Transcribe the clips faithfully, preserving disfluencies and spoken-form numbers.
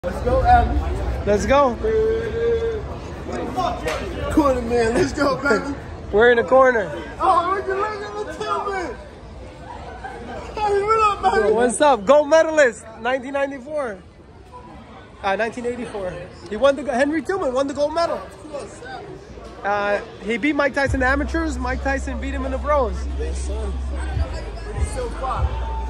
Let's go, Adam. Let's go. Corner man, let's go, baby. We're in the corner. Oh, look at look at the two man. Hey, what up, baby? What's up? Gold medalist, nineteen ninety-four. Uh, nineteen eighty-four. He won the Henry Tillman won the gold medal. Uh, he beat Mike Tyson in the amateurs. Mike Tyson beat him in the pros. Yes, son. He's so far.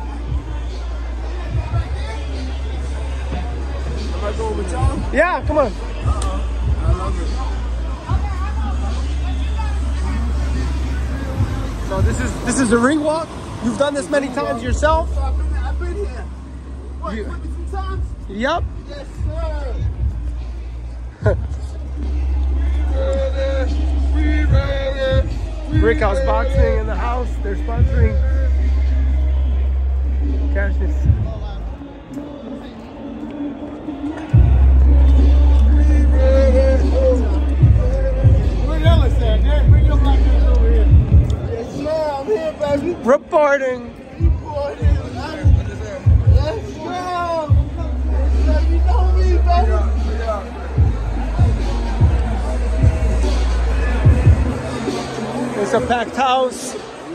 Am I going with y'all? Yeah, come on. Uh-oh. I love it. So this is this is the ring walk. You've done this many times yourself. I've been, I've been here. What, You- twenty-two times? Yep. Yes, sir. Brickhouse Boxing in the house. They're sponsoring Cassius. Where Ellis at, man? Bring your black ass over here. Yes, sir. I'm here, baby. Reporting. Reporting. Let's go. You know me, baby. It's a packed house.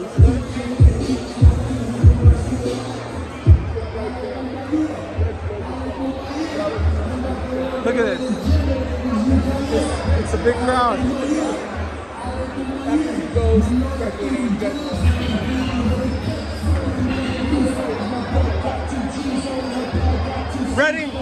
Look at this. It's, it's a big crowd. Ready?